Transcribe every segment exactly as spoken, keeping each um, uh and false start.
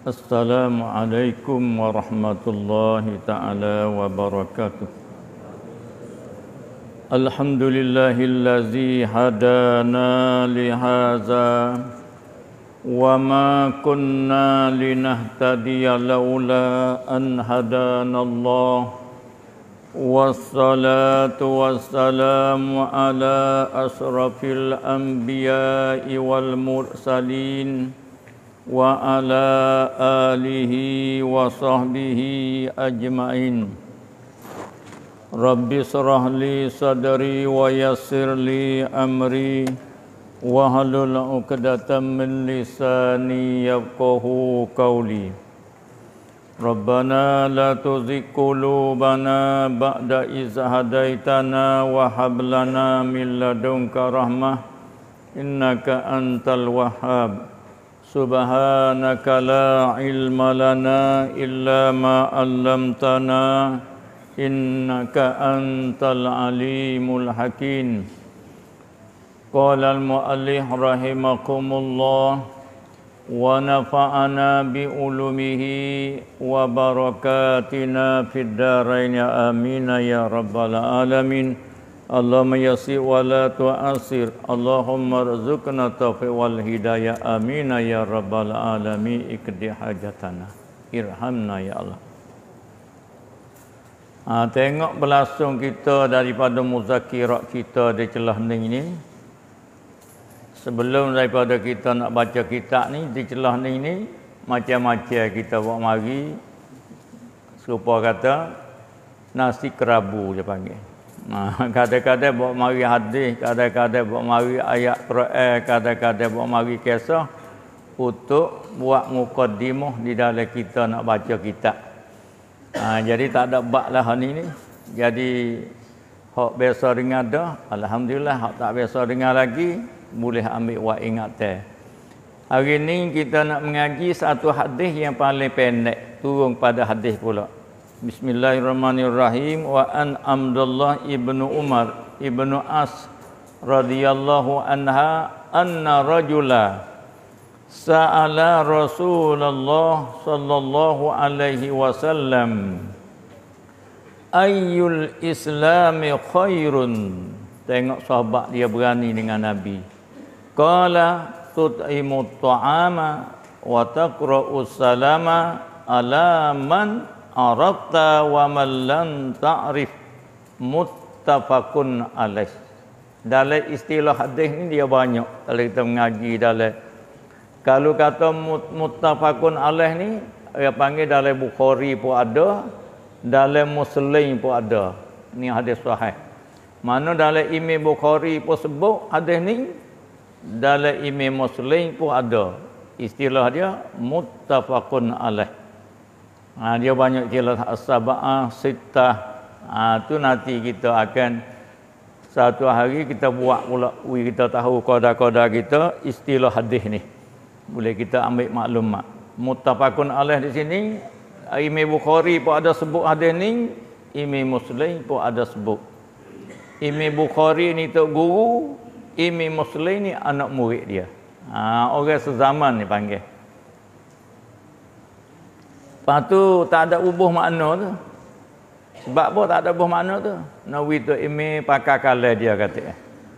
Assalamualaikum warahmatullahi ta'ala wabarakatuh. Alhamdulillahillazi hadana lihaza wa ma kunna linahtadiya laula an hadanallah. Wassalatu wassalamu ala asrafil anbiya'i wal mursalin wa ala alihi wa sahbihi ajma'in. Rabbi shrah li sadri wa yassir li amri wa halul 'uqdatam min lisani yafqahu qawli. Rabbana la tuzigh qulubana ba'da idh hadaitana wa hab lana min ladunka rahmah innaka antal wahhab. Subhanaka la ilma lana illa ma 'allamtana innaka antal alimul hakim. Qala al-mu'allif rahimakumullah wa nafa'ana bi ulumihi wa barakatina fid dharain amin ya rabbal alamin. Allahumma yassir wa la tu'assir. Allahumma rzuqna taufiq wal hidayah. Amin ya rabbal alamin. Ikdi hajatana. Irhamna ya Allah. Ha, tengok berlangsung kita daripada muzakirat kita di celah ni ni. Sebelum daripada kita nak baca kitab ni di celah ni ni, macam-macam kita buat mari. Serupa kata nasi kerabu dia panggil. Nah, kadang-kadang bawa mari hadis, kadang-kadang bawa mari ayat Quran, kadang-kadang bawa mari kisah untuk buat mukaddimah di dalam kita nak baca kitab. Ha, jadi tak ada bab lah ni ni. Jadi hak biasa dengar dah, alhamdulillah. Hak tak biasa dengar lagi, boleh ambil buat ingatan. Hari ni kita nak mengaji satu hadis yang paling pendek, turun pada hadis pula. Bismillahirrahmanirrahim. Wa an Abdullah ibnu Umar ibnu As radhiyallahu anha anna rajula sa'ala Rasulullah sallallahu alaihi wasallam ayyul islami khairun. Tengok sahabat dia berani dengan Nabi. Qala tut'imut ta'ama wa taqra'us salama ala man arafta wa man lam ta'rif. Muttafaqun alaih. Dalam istilah hadis ni dia banyak kalau kita mengaji dalam. Kalau kata muttafaqun alaih ni dia panggil dalam Bukhari pun ada, dalam Muslim pun ada. Ni hadis sahih. Mana dalam Imam Bukhari pun sebut hadis ni, dalam Imam Muslim pun ada. Istilah dia muttafaqun alaih. Ha, dia banyak jelas as-sab'ah sittah. Ha, tu nanti kita akan satu hari kita buat pula, kita tahu qada-qada kita istilah hadis ni. Boleh kita ambil maklumat. Muttafaqun alaih di sini Imam Bukhari pun ada sebut hadis ni, Imam Muslim pun ada sebut. Imam Bukhari ni tok guru, Imam Muslim ni anak murid dia. Ha, orang sezaman ni panggil. Lepas tu tak ada ubuh makna tu. Sebab apa tak ada ubuh makna tu? Nawi tu imi pakai kalah dia kata.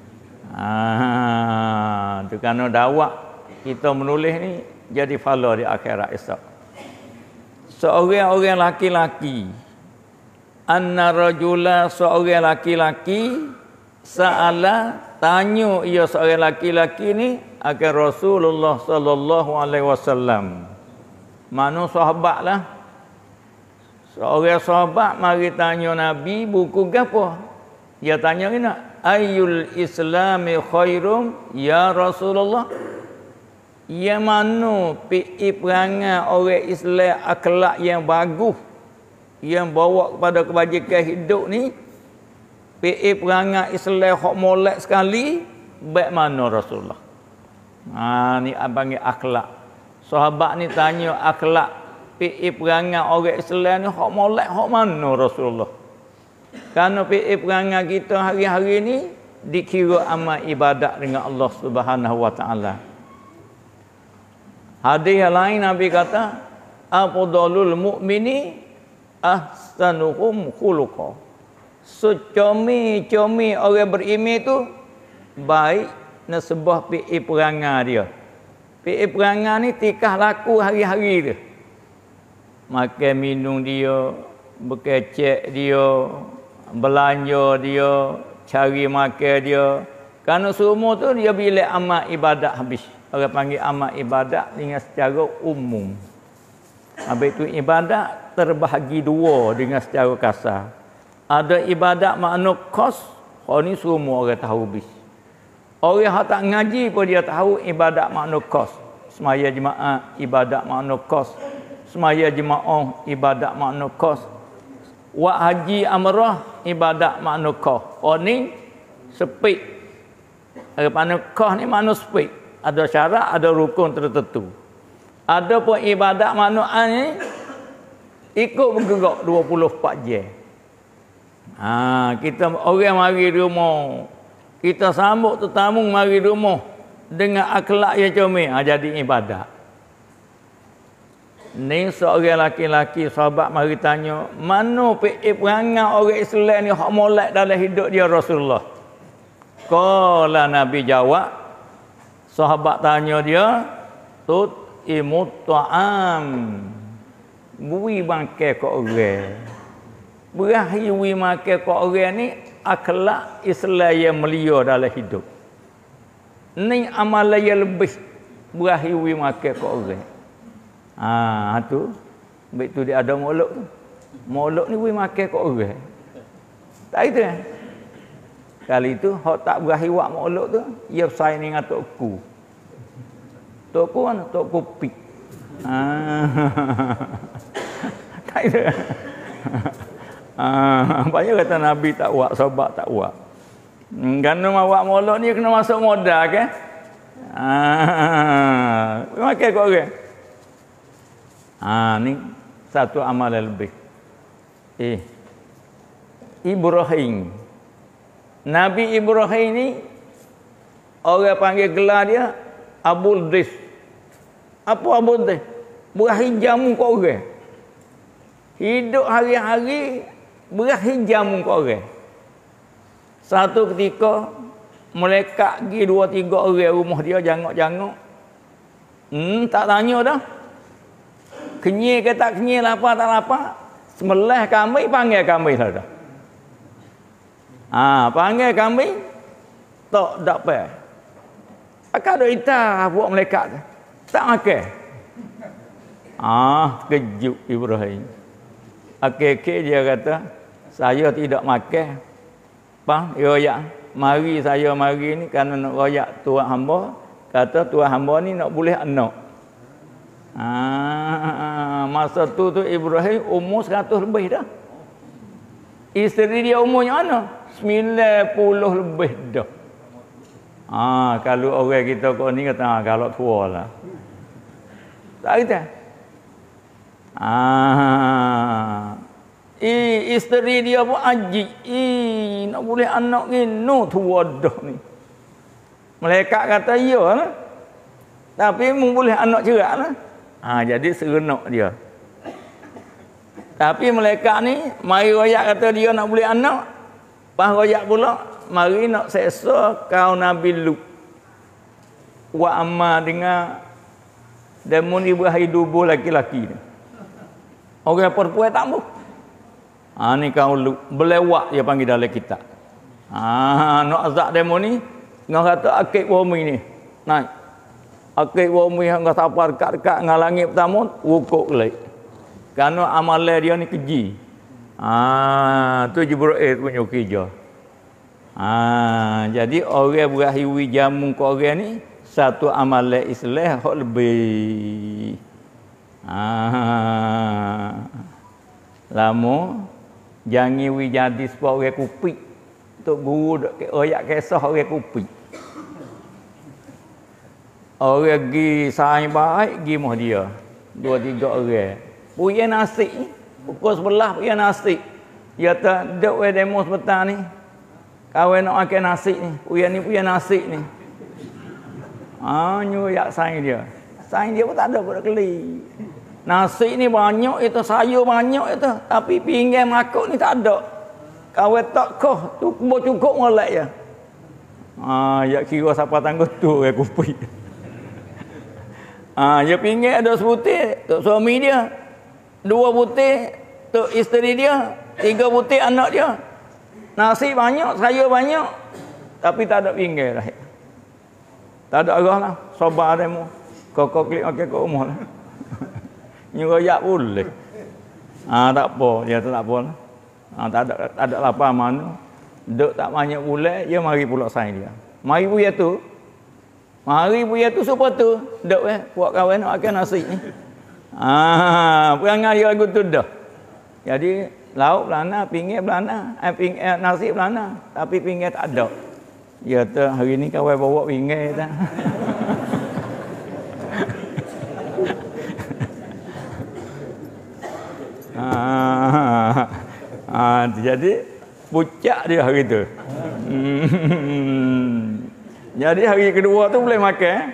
Ah, tu kerana dakwah kita menulis ni jadi pahala di akhirat esok. Seorang-orang laki-laki, anna rajula, seorang laki-laki sa'ala, tanya ia seorang laki-laki ni akan Rasulullah sallallahu alaihi wasallam. Mana sahabat lah. Seorang sahabat mari tanya Nabi buku gapo. Dia tanya ni nak, ayyul islami khairum ya Rasulullah. Yang mana pi perangai orang Islam akhlak yang bagus yang bawa kepada kebajikan hidup ni, pi perangai Islam hak molek sekali, baik mana Rasulullah. Ha ni abang akhlak. Sahabat ni tanya akhlak pi perangai orang Islam ni hak molek hak mana Rasulullah. Kerana pi perangai kita hari-hari ni dikira amal ibadat dengan Allah Subhanahu wa taala. Hadis yang lain Nabi kata, afdalul mu'mini ahsanuhum khuluqa. So comi-comi orang beriman tu baik nasbah pi perangai dia. Pi perangai ni tikah laku hari-hari dia. Makan minum dia, berkecek dia, belanja dia, cari makan dia. Kerana semua tu dia bila amal ibadat habis. Orang panggil amal ibadat dengan secara umum. Habis itu ibadat terbahagi dua dengan secara kasar. Ada ibadat makna kos, oh ni semua orang tahu bis. Orang yang tak ngaji pun dia tahu ibadat makna kos. Semaya jemaah ibadat makna kos. Semaya jemaah ibadat makna kos. Wa haji amrah ibadat makna kos. Oh ni sepik. Makna kos ni makna sepik. Ada syarat, ada rukun tertentu. Ada pun ibadat makna ni ikut bergerak dua puluh empat jam. Ha, kita orang mari rumah, kita sambut tetamu mari rumah dengan akhlak yang comel, ha, jadi ibadat. Ni seorang laki-laki sahabat mari tanya, mana pe perangai orang Islam ni hak molek dalam hidup dia Rasulullah? Qala Nabi jawab, sahabat tanya dia, tut imut ta'am. Bui bangkai ke orang. Berahiwi makan ke orang ni akhlak Islam yang mulia dalam hidup. Ni amalan yang lebih berahiwi makan ke orang. Ah ha, tu. Baik tu dia ada molok tu. Molok ni bui makan ke orang. Tak itu kan? Kali tu hak tak berahiwak molok tu, ia bersaing dengan tokku. Tokku mana? Tokku pik. Ah. Tak itu. Ah, banyak kata Nabi tak buat, sahabat tak buat. Hmm, kerana awak molok ni kena masuk modal kan? Ah, makan kau orang. Ah, ni satu amalan lebih. Eh. Ibrahim. Nabi Ibrahim ni orang panggil gelar dia Abul Dis. Apa Abul Dis? Berahi jamu kau orang. Hidup hari-hari berahi jamu kau orang. Satu ketika malaikat pergi dua tiga orang rumah dia jangok-jangok. Hmm, tak tanya dah. Kenyir ke tak kenyir, lapar tak lapar. Semelah kami panggil kami lah dah. Ah, ha, panggil kami tak dapat. Akak ada itah buat malaikat tak makan. Ah, kejut Ibrahim. Akhir-akhir dia kata, saya tidak makan. Bang, royak. Mari saya mari ni kerana nak royak tuan hamba. Kata tuan hamba ni nak boleh anak. Ah, masa tu tu Ibrahim umur seratus lebih dah. Isteri dia umurnya mana? sembilan puluh lebih dah. Ah, kalau orang kita kau ni kata, ah, kalau tua lah. Tak kata. Ah, i isteri dia pun aji, i nak boleh anak ni, no tua dah ni. Malaikat kata ya lah. Tapi mu boleh anak cerak lah. Ah, jadi serenok dia. Tapi malaikat ni mari royak kata dia nak boleh anak. Pas royak pula mari nak seksa kau Nabi Lut. Wa amma dengan demon Ibrahim dubuh laki-laki ni. Orang perempuan tak mahu. Ha, ni kau belewak dia panggil dalam kitab. Ha, nak azab demo ni, ngah kata akik bumi ni. Naik. Akik bumi yang ngah tapar dekat-dekat dengan langit pertama, wukuk lagi. Kerana amalan dia ni keji. Ha, tu Jibril punya kerja. Ha, jadi orang berahiwi jamu ke orang ni, satu amalan Islam hak lebih. Ah, lama jangan wi jadi sebab orang kupik tok guru dak royak kisah orang kupik orang gi saing baik gi mah dia dua tiga orang punya nasi pukul sebelah punya nasi dia kata dek we demo sebentar ni kawan nak makan nasi ni punya ni punya nasi ni ah nyu yak saing dia saing dia pun tak ada buat keli. Nasi ni banyak itu, sayur banyak itu, tapi pinggan makuk ni tak ada. Kawan tak kau, cukup-cukup molek ya. Ah, ya kira siapa tangguh tu ya kupi. Ah, ya pinggan ada sebutir untuk suami dia. Dua butir untuk isteri dia, tiga butir anak dia. Nasi banyak, sayur banyak, tapi tak ada pinggan dah. Tak ada arah lah. Sobat demo. Kau-kau klik okey kat rumah lah. Nyeroyak boleh. Ah, tak apa, dia tu tak apa lah. Ah, tak ada tak ada lapar mana. Duk tak banyak bulan, dia mari pula saing dia. Mari buaya tu. Mari buaya tu supaya tu. Duk eh puak kawan nak makan nasi ni. Ah, perangai dia lagu tu dah. Jadi lauk belana, pinggir belana, eh, ping, eh, nasi belana, tapi pinggir tak ada. Ya tu hari ni kawan bawa pinggir dah. ah, ah, jadi pucak dia hari tu. Hmm. Jadi hari kedua tu boleh makan.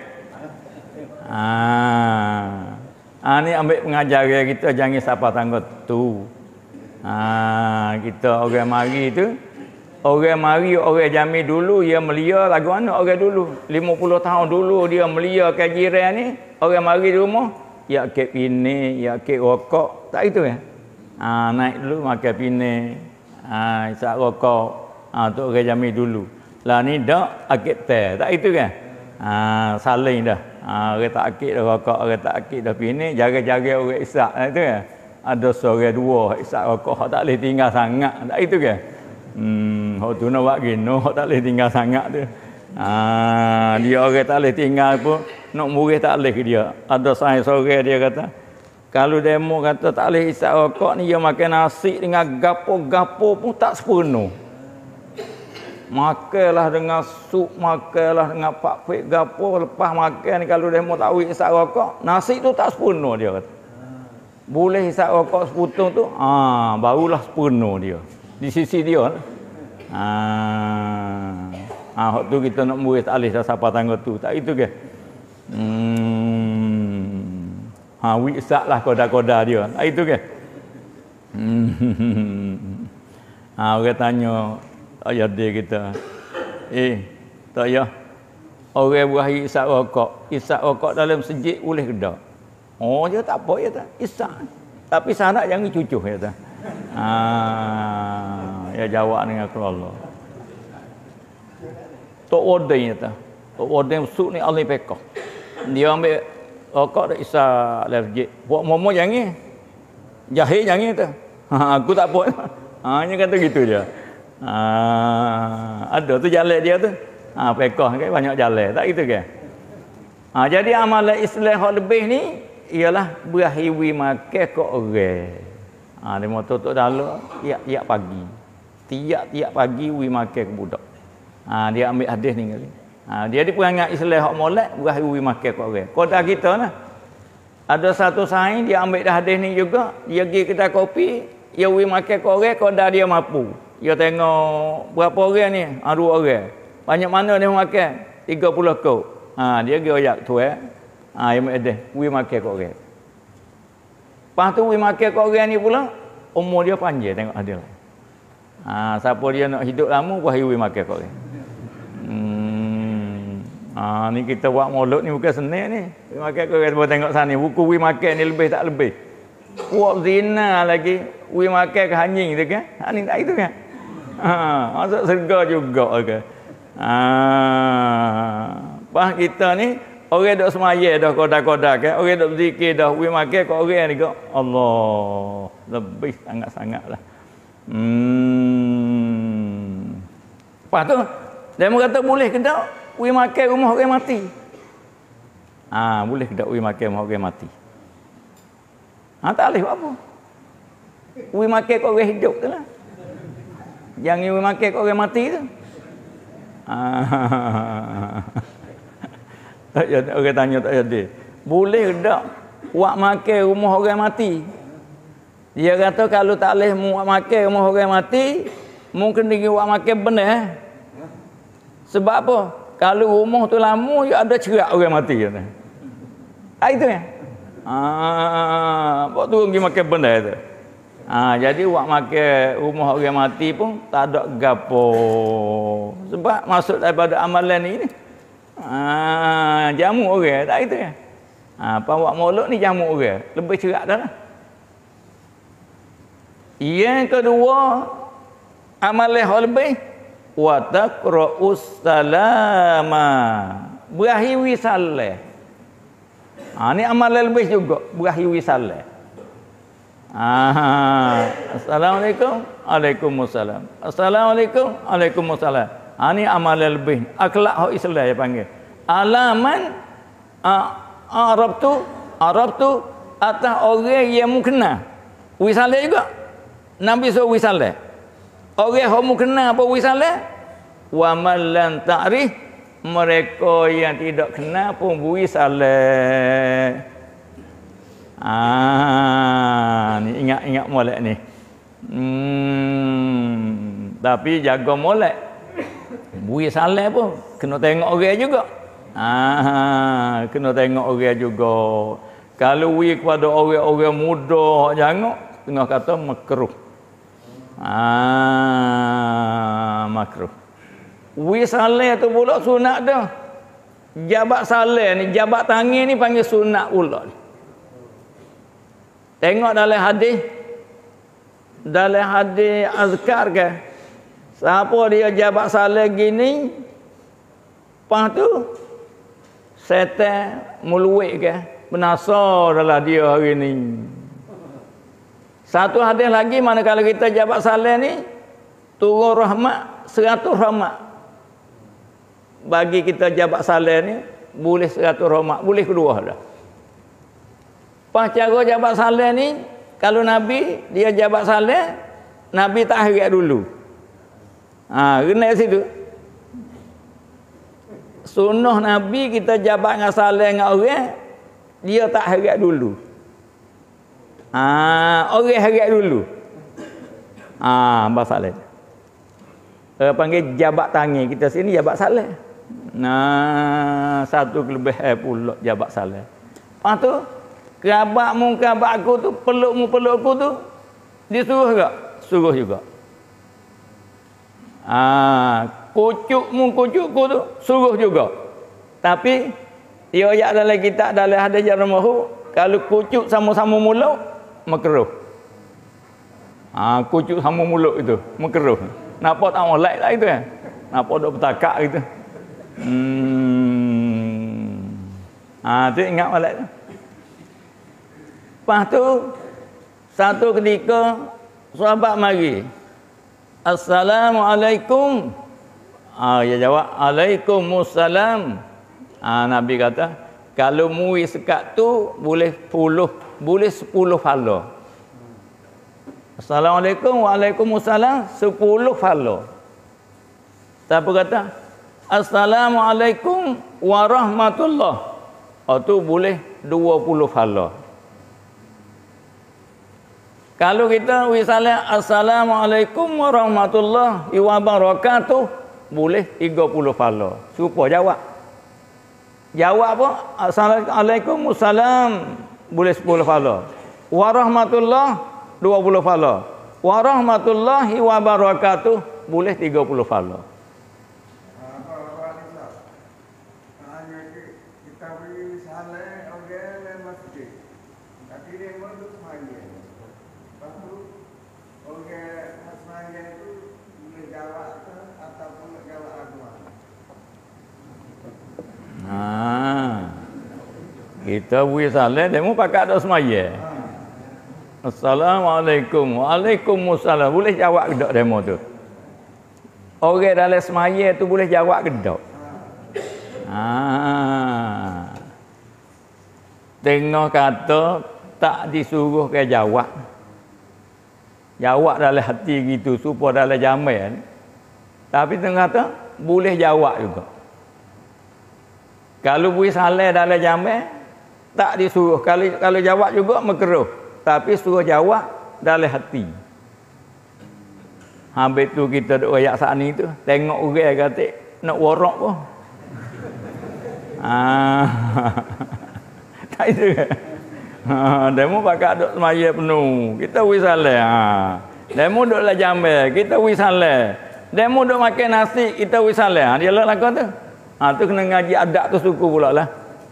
Ah. Ah ni ambil pengajaran kita jangan siapa tangguh tu. Ah kita orang mari tu, orang mari orang Jamil dulu dia melia lagu mana orang dulu. lima puluh tahun dulu dia melia ke jiran ni, orang mari di rumah, ya kek pine, ya kek rokok. Tak itu ya? Ah naik dulu makan pine. Ah isap rokok. Ah tu orang Jamil dulu. Lah ni dak akik teh. Tak itu kan? Ah saling dah. Ah orang tak akik dah rokok, orang tak akik dah pine, jaga-jaga orang isap. Tak itu kan? Ada seorang dua isap rokok hak tak boleh tinggal sangat. Tak itu kan? Hmm, hak tu nak buat gino, hak tak boleh tinggal sangat tu. Ah dia orang tak boleh tinggal pun nak murid tak boleh ke dia. Ada saya seorang dia kata, kalau demo kata tak boleh isap rokok ni dia makan nasi dengan gapo-gapo pun tak sepenuh. Makanlah dengan sup, makanlah dengan pak pek gapo, lepas makan kalau dia mau tak boleh isap rokok, nasi tu tak sepenuh dia kata. Boleh isap rokok seputung tu, ah barulah sepenuh dia. Di sisi dia. Ah, ah hak tu kita nak murid tak boleh dah siapa tangguh tu. Tak itu ke? Hmm. Ha wisaklah koda-koda dia. Tak itu ke? Hmm. Ha orang tanya ayah dia kita. Eh, tak ya. Orang berakhir isap rokok, isap rokok dalam sejik boleh ke tak? Oh, dia tak apa ya tak. Isap. Tapi syarat jangan cucuh ya tak. Ah, ya jawab dengan Allah. Tok Wadai ya tak. Tok Wadai suk ni alih pekah. Dia ambil rokok dak isap dalam sejik. Buat momo jangan. Jahil jangan tu. Ha, aku tak apa. Ha, dia kata gitu dia. Ah, ada tu jalan dia tu. Ah, pekah kan banyak jalan. Tak gitu ke? Ah, jadi amalan Islam hak lebih ni ialah berahiwi makan ke orang. Ah, dia mau tutup dalam tiap-tiap pagi. Tiap-tiap pagi wi makan ke budak. Ah, dia ambil hadis ni kali. Ah, dia di perangai Islam hak molek berahiwi makan ke orang. Kota kita nah. Ada satu saing dia ambil dah hadis ni juga, dia pergi kedai kopi, dia wi makan ke orang, koda dia mampu. Dia tengok berapa orang ni? Ha, dua orang. Banyak mana dia makan? tiga puluh kau. Ha, dia pergi oyak tu eh. Ha, dia ada. Wi makan kat orang. Lepas tu wi makan kat orang ni pula, umur dia panjang tengok ada. Ha, siapa dia nak hidup lama, buah wi makan kat orang. Hmm. Ha, ni kita buat mulut ni bukan senang ni. Wi makan kat orang, buat tengok sana. Buku wi makan ni lebih tak lebih. Puak zina lagi. Wi makan ke anjing tu kan? Ha, ni tak itu kan? Ha, masuk surga juga ke. Ha, pas kita ni orang dok semaya dah koda-koda kan, orang dok berzikir dah, wi makan kat orang ni kok. Allah, lebih sangat-sangatlah. Hmm. Pas tu dia kata boleh ke tak wi makan rumah orang mati? Ah, ha, boleh ke tak wi makan rumah orang mati? Ha, tak boleh buat apa? Wi makan kat orang hidup tu lah. Jangan wi makan kat orang mati tu. Ah. Tak ada orang tanya tak ada. Boleh tak buat makan rumah orang mati? Dia kata kalau tak boleh buat makan rumah orang mati, mungkin dia buat makan benar. Sebab apa? Kalau rumah tu lama, dia ada cerak orang mati kata. Ah itu ya. Ah, buat turun pergi makan benda tu. Ah, jadi buat makan rumah orang mati pun tak ada gapo. Sebab masuk daripada amalan ni. Ah, jamu orang tak itu ya. Ah, apa buat molek ni jamu orang. Lebih cerak dah lah. Yang kedua, amalan hal lebih wa taqra'us salama. Berakhiri salam. Ha, ni amalan lebih juga berakhiri salam. Ah, Assalamualaikum, Waalaikumsalam. Assalamualaikum, Waalaikumsalam. Ha, ni amalan lebih. Akhlak hak Islam dia panggil. Alaman Arab tu, Arab tu atas orang yang mu kenal. Wisalah juga. Nabi suruh wisalah. Orang yang mu kenal apa wisalah? Wa man lam ta'rif, mereka yang tidak kenal pun wisalah. Ah, ni ingat-ingat molek ni. Hmm, tapi jaga molek. Bui salah pun kena tengok orang juga. Ah, kena tengok orang juga. Kalau bui kepada orang-orang muda jangan tengah kata makruh. Ah, makruh. Bui salah tu pula sunat dah. Jabat salah ni, jabat tangan ni panggil sunat pula. Tengok dalam hadis, dalam hadis azkar ke, siapa dia jabat salah gini, lepas tu setan muluik ke, benasar dalam dia hari ni. Satu hadis lagi, mana kalau kita jabat salah ni, turun rahmat, seratus rahmat. Bagi kita jabat salah ni, boleh seratus rahmat, boleh kedua dah. Pas cara jabat salah ni, kalau Nabi dia jabat salah, Nabi tak harap dulu. Ha, kena situ. Sunnah Nabi kita jabat dengan salah dengan orang, dia tak harap dulu. Ha, orang harap dulu. Ah, ha, masalah. Eh, panggil jabat tangan kita sini jabat salah. Nah, satu kelebihan pula jabat salah. Lepas tu kerabat mu kerabat aku tu, peluk mu peluk aku tu, dia suruh tak? Suruh juga. Ah, kucuk mu kucuk aku tu, suruh juga. Tapi dia ayat dalam kitab dalam hadis jarum mahu, kalau kucuk sama-sama mulut, makruh. Ah, kucuk sama mulut itu, makruh. Nampak tak molek tak itu kan? Nampak dok bertakak gitu. Hmm. Ah, tu ingat molek tu. Lepas tu satu ketika sahabat mari, Assalamualaikum. Ah, dia jawab Waalaikumsalam. Ah, Nabi kata kalau mui sekat tu boleh puluh, boleh sepuluh pahala. Assalamualaikum, Waalaikumsalam, sepuluh pahala. Siapa kata Assalamualaikum warahmatullah, oh tu boleh dua puluh pahala. Kalau kita misalnya Assalamualaikum warahmatullahi wabarakatuh, boleh tiga puluh pahala. Supa jawab. Jawab apa? Assalamualaikum wassalam, boleh sepuluh pahala. Warahmatullah, dua puluh pahala. Warahmatullahi wabarakatuh, boleh tiga puluh pahala. Ha. Kita bui salam demo pakat dak semaya. Assalamualaikum, Waalaikumsalam, boleh jawab ke dak demo tu? Orang dalam semaya tu boleh jawab ke dak? Ha. Tengok kata tak disuruh ke jawab. Jawab dalam hati gitu supaya dalam jamal. Tapi tengok kata boleh jawab juga. Kalau bui salah dalam jamal tak disuruh. Kalau kalau jawab juga makruh. Tapi suruh jawab dalam hati. Habis tu kita duk ayat saat ni tu, tengok orang kata nak warak pun. Ah. Tak itu. Ha, demo pakak duk semaya penuh. Kita wi saleh. Ha. Demo duk la jambe, kita wi saleh. Demo duk makan nasi, kita wi saleh. Ha, dia lah lakon tu. Ha, tu kena ngaji adat tu suku pula lah.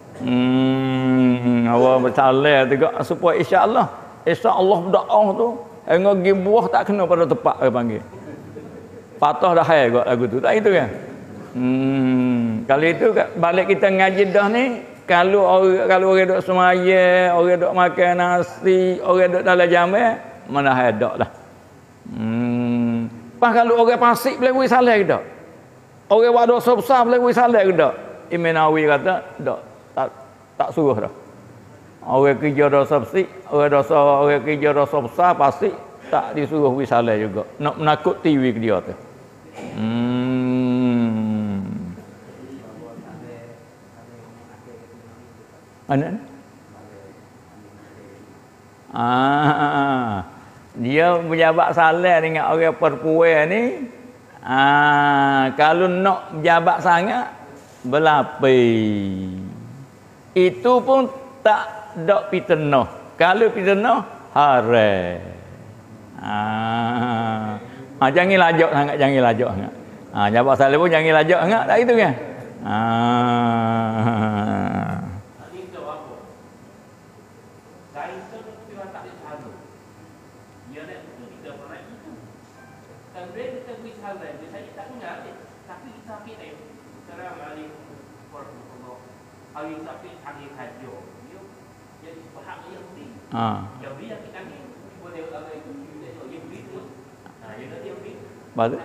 Hmm, awak bersaleh juga supaya insya-Allah, insya-Allah berdoa tu, engau gi buah tak kena pada tepak dia panggil. Patah dah hai kot lagu tu. Tak itu kan? Hmm, kalau itu balik kita ngaji dah ni, kalau orang kalau orang duk semaya, orang duk makan nasi, orang duk dalam jamai, mana hai dak lah. Hmm, pas kalau orang pasik boleh buat salah ke tak? Orang buat dosa besar boleh buat salah ke tak? Imam Nawawi kata, tak, tak tak suruh dah. Orang kerja dosa besar, orang dosa orang kerja dosa besar pasik tak disuruh buat salah juga. Nak menakut T V ke dia tu. Hmm. Mana? Ah, dia berjabat salah dengan orang perempuan ni. Ah, kalau nak berjabat sangat berlapis. Itu pun tak dak fitnah. Kalau fitnah haram. Ah, ah jangan lajak sangat, jangan lajak sangat. Ah, jabat salah pun jangan lajak sangat, tak itu kan? Ah. Ha. Bagus.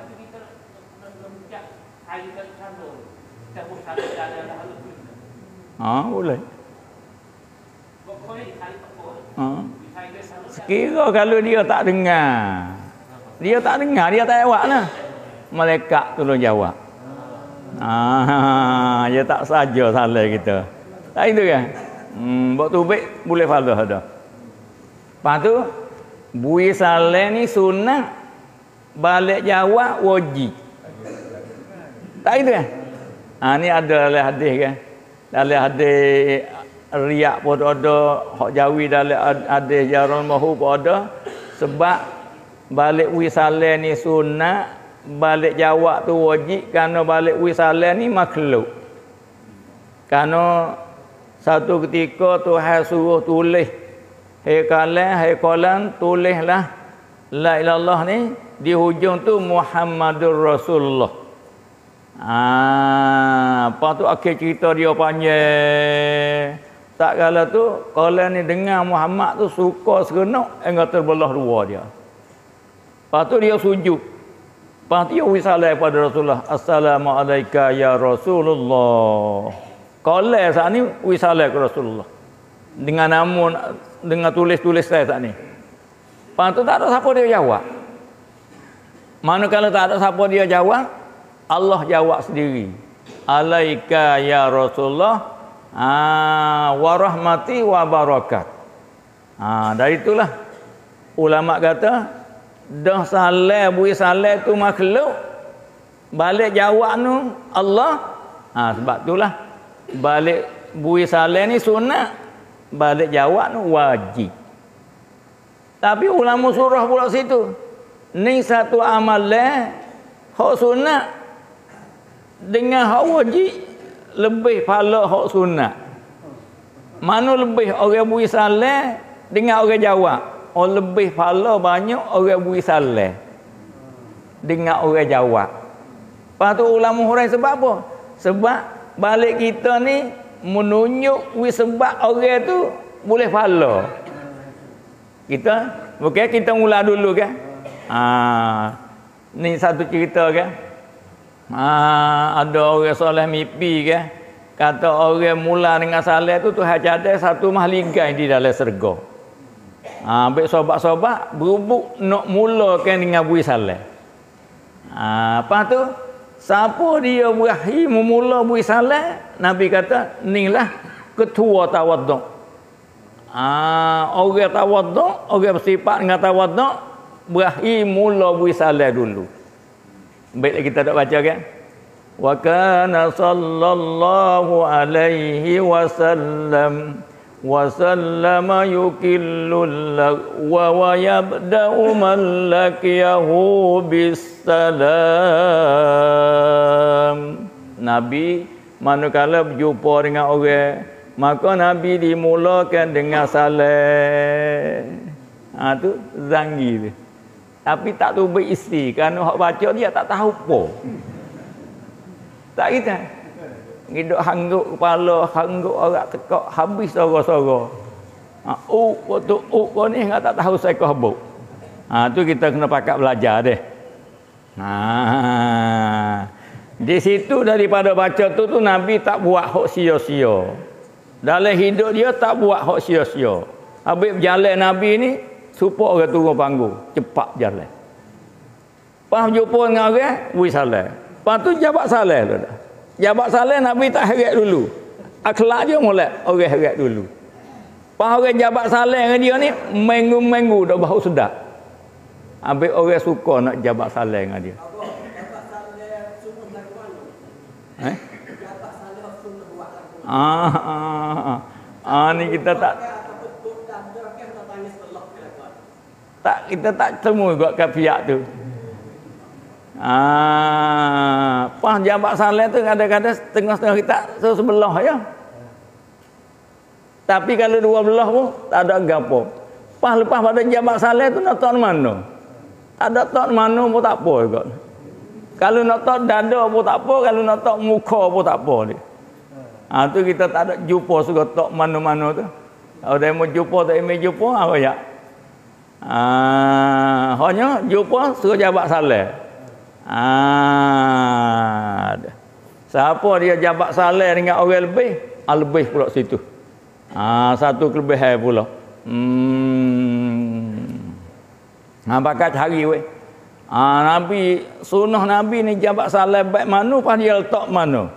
Ha, boleh. Ha. Sekira kalau dia tak dengar. Dia tak dengar, dia tak jawab lah. Malaikat tolong jawab. Ah, dia tak saja salah kita. Tak itu kan? Hmm, buat tu baik boleh falah dah. Lepas tu bui salah ni sunat, balik jawab wajib. Tak itu kan? Ha, ni ada dalam hadis kan? Dalam hadis riak pun ada, hak jawi dalam hadis jarul mahu pun ada. Sebab balik bui salah ni sunat, balik jawab tu wajib, kerana balik bui salah ni makhluk. Kerana satu ketika Tuhan suruh tulis, hai kalam, hai qalam, tulislah la ilallah ni, di hujung tu Muhammadur Rasulullah. Ah, apa tu akhir cerita dia panjang. Tak kala tu qalam ni dengar Muhammad tu suka serenok, enggak terbelah dua dia. Lepas tu dia sujud. Lepas tu dia wisalah pada Rasulullah. Assalamualaikum ya Rasulullah. Qalam saat ni wisalah ke Rasulullah. Dengan namun dengan tulis-tulis saya saat ni. Lepas tu tak ada siapa dia jawab. Manakala tak ada siapa dia jawab, Allah jawab sendiri. Alaika ya Rasulullah, ah, wa rahmati wa barakat. Ah, dari itulah ulama kata dah salah bui salah tu makhluk, balik jawab nu Allah. Ah, sebab itulah balik bui salah ni sunat, balik jawab nu wajib. Tapi ulama surah pula situ. Ni satu amalan hak sunat dengan hak wajib lebih pahala hak sunat. Mana lebih orang bui salah dengan orang jawab? Oh, lebih pahala banyak orang bui salah dengan orang jawab. Lepas tu ulama hurai sebab apa? Sebab balik kita ni menunjuk wi sebab orang tu boleh pahala. Kita bukan kita mula dulu kan? Ah, ni satu cerita kan? Ah, ada orang soleh mimpi kan? Kata orang mula dengan salah tu Tuhan cadai satu mahligai di dalam syurga. Ah, ambil sobat-sobat berubuk nak mulakan dengan bui salah. Ah, apa tu? Siapa dia berakhir memula bui salah, Nabi kata, inilah ketua tawaduk. Ah, orang tawaduk, orang bersifat dengan tawaduk, berakhir mula bui salah dulu. Baiklah kita tak baca kan? Wa kana sallallahu alaihi wasallam wa sallama yukillul wa wa yabda'u man laqiyahu bisalam. Nabi manakala berjumpa dengan orang, maka Nabi dimulakan dengan salam. Ha tu zangi dia. Tapi tak tu berisi kerana hak baca dia tak tahu apa. Tak kita. Hidup hangguk kepala, hangguk orang tekak, habis suara-suara. Ha, oh, waktu oh kau ni enggak tak tahu saya kau habuk. Ha, tu kita kena pakat belajar deh. Ha. Di situ daripada baca tu tu Nabi tak buat hak sia-sia. Dalam hidup dia tak buat hak sia-sia. Habis berjalan Nabi ni supaya orang turun panggung, cepat jalan. Pas jumpa dengan orang, wui salam. Pas tu jabat salam tu dah. Jabat salam Nabi tak heret dulu. Akhlak dia mulai orang heret dulu. Pas orang jabat salam dengan dia ni minggu-minggu dah bau sedap. Habis orang suka nak jabat salam dengan dia. Jabat salam sunnah lagu mana? Eh? Jabat salam sunnah buat lagu. Ah, ah, ah. Ah ni kita tak tak kita tak temu juga kat pihak tu. Ah, pas jabat salam tu kadang-kadang setengah-setengah kita sebelah ya. Tapi kalau dua belah pun tak ada gapo. Pas lepas pada jabat salam tu nak tahu mana. Tak ada tahu mana pun tak apa juga. Kalau nak tahu dada pun tak apa, kalau nak tahu muka pun tak apa dia. Ah tu kita tak ada jumpa suka tahu mana-mana tu. Kalau dia mau jumpa tak mau jumpa apa ya? Ah, hanya jumpa suruh jabat salam. Ah, siapa dia jabat salam dengan orang lebih, ah, lebih pula situ. Ah, satu kelebihan pula. Hmm. Nah, bakat hari weh. Ah, Nabi sunnah Nabi ni jabat salam baik mana pas dia letak mana.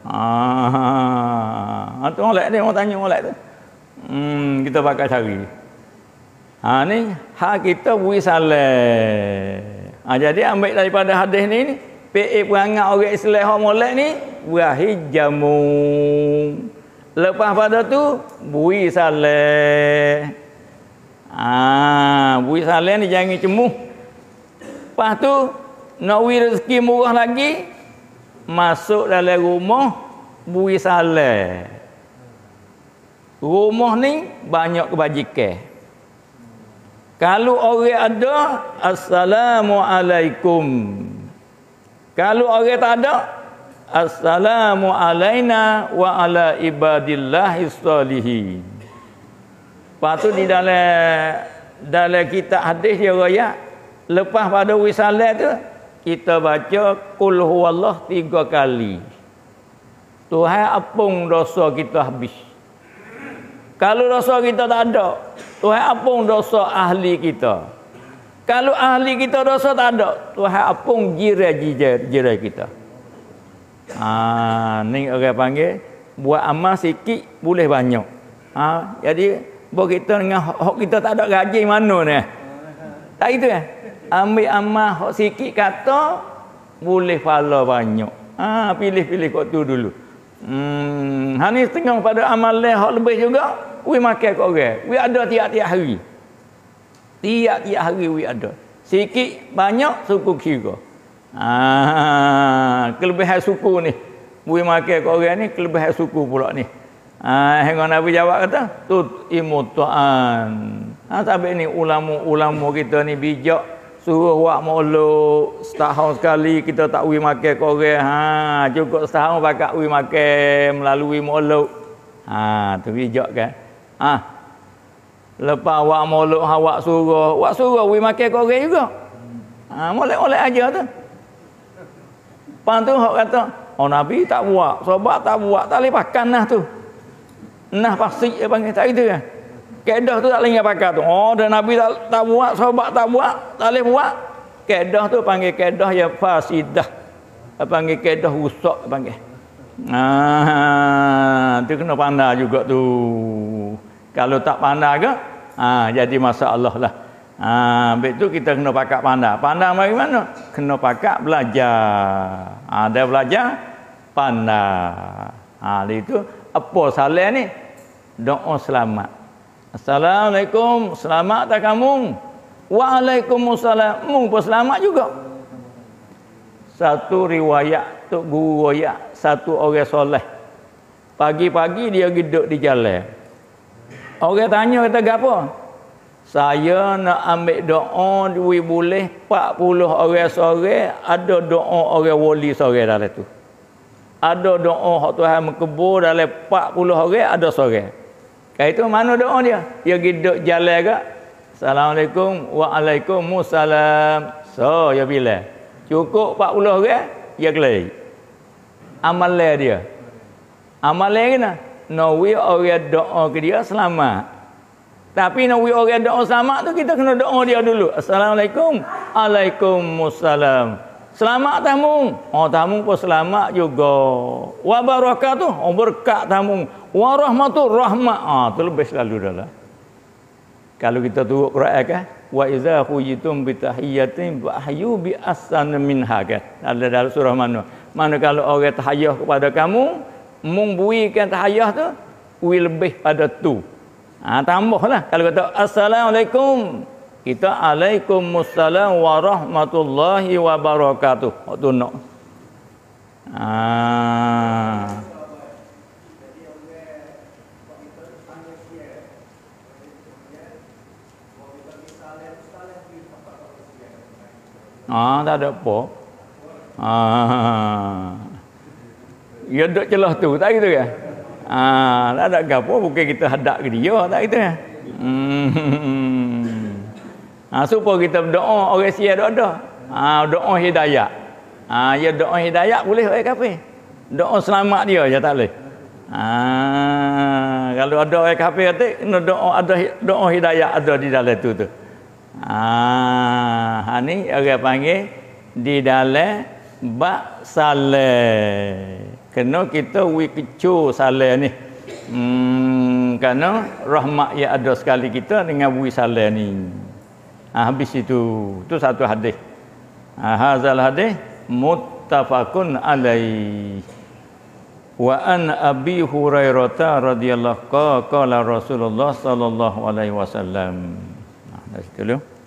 Ah, tu molek dia mau tanya molek tu. Hmm, kita bakat hari. Ha ni hak kita beri salam. Ha, jadi ambil daripada hadis ni ni, P A perangai orang Islam hak molek ni wahijamu. Lepas pada tu beri salam. Ah, beri salam ni jangan cemuh. Lepas tu nak beri rezeki murah lagi, masuk dalam rumah beri salam. Rumah ni banyak kebajikan. Kalau orang ada, Assalamualaikum. Kalau orang tak ada, Assalamu alaina wa ala ibadillahis salihin. Lepas tu di dalam dalam kitab hadis dia raya, lepas pada wisalah tu kita baca qul huwallah tiga kali. Tuhan apung dosa kita habis. Kalau dosa kita tak ada, Tuhan apung dosa ahli kita. Kalau ahli kita dosa tak ada, Tuhan apung jiran-jiran kita. Ah, ni orang panggil buat amal sikit boleh banyak. Ah, jadi buat kita dengan hak kita tak ada gaji mana ni? Tak itu eh? Ambil amal hak sikit kata boleh pahala banyak. Ah, pilih-pilih kau tu dulu. Hmm, hani setengah pada amal leh hak lebih juga, we makan kat orang. We ada tiap-tiap hari. Tiap-tiap hari we ada. Sikit banyak suku kira. Ah, kelebihan suku ni. We makan kat orang ni kelebihan suku pula ni. Ah, hingga Nabi jawab kata, tut imutaan. Ah, sampai ni ulama-ulama kita ni bijak. Suruh buat molok setahun sekali kita tak wi makan ke orang. Ha, cukup setahun pakat wi makan melalui molok. Ha, tu bijak kan. Ha. Lepas buat molok awak suruh, awak suruh wi makan ke orang juga. Ha, molek-molek aja tu. Lepas tu hok kata, oh Nabi tak buat, sahabat tak buat, tak boleh pakan nah tu. Nah pasti dia panggil tak itu kan. Kaedah tu tak boleh pakai tu. Oh, dan Nabi tak, tak buat, sahabat tak buat, tak boleh buat. Kaedah tu panggil kaedah yang fasidah. Panggil kaedah rusak panggil. Ah, tu kena pandai juga tu. Kalau tak pandai ke, ah jadi masalah lah. Ah, habis tu kita kena pakai pandai. Pandai mari mana? Kena pakai belajar. Ah, dah belajar pandai. Ah, itu apa salah ni? doa selamat. Assalamualaikum, selamat tak kamu? Waalaikumsalam, mung pun selamat juga. Satu riwayat tok guru royak, satu orang soleh. Pagi-pagi dia duduk di jalan. Orang tanya kata gapo? Saya nak ambil doa duit boleh empat puluh orang sore, ada doa orang wali sore dalam tu. Ada doa hak Tuhan mengkebur dalam empat puluh orang ada sore. Kait itu mana doa dia? Dia duduk jalan agak. Assalamualaikum, waalaikumsalam. So, ya bila cukup empat puluh orang, dia kelai. Amalan dia. Amalan kena. Nawi orang doa ke dia selamat. Tapi nawi orang doa selamat tu kita kena doa dia dulu. Assalamualaikum, waalaikumsalam. Selamat tamu. Oh tamu pun selamat juga. Wa barakatuh. Oh berkat tamu. Wa rahmatur rahmat. Ah tu lebih selalu dah lah. Kalau kita turut Quran kan, wa iza huyitum bi tahiyyatin wa ahyu bi ahsan minha kan. Ada dalam surah mana? Mana kalau orang tahiyah kepada kamu, membuikan tahiyah tu, wi lebih pada tu. Ha tambahlah kalau kata assalamualaikum, kita alaikumussalam warahmatullahi wabarakatuh. Oh tu nak. Ah. Ah, tak ada apa. Ah. Ya duk celah tu, tak gitu kan? Ah, tak ada gapo, bukan kita hadap ke dia, tak gitu kan? Hmm. Ah, supaya kita berdoa, orang sia doa dah. Ah, doa hidayah. Ah, ya doa hidayah boleh orang kafir. Doa selamat dia je tak boleh. Ah, kalau ada orang kafir kata, kena doa ada doa hidayah ada di dalam tu tu. Ah, ha ni orang panggil di dalam bab saleh. Kena kita wi kecu saleh ni. Hmm, kerana rahmat yang ada sekali kita dengan wi saleh ni. Ha, habis itu, tu satu hadis. Ha, hazal hadis muttafaqun alaih. Wa an Abi Hurairah radhiyallahu qala Rasulullah sallallahu alaihi wasallam. Nah, dah situ dulu.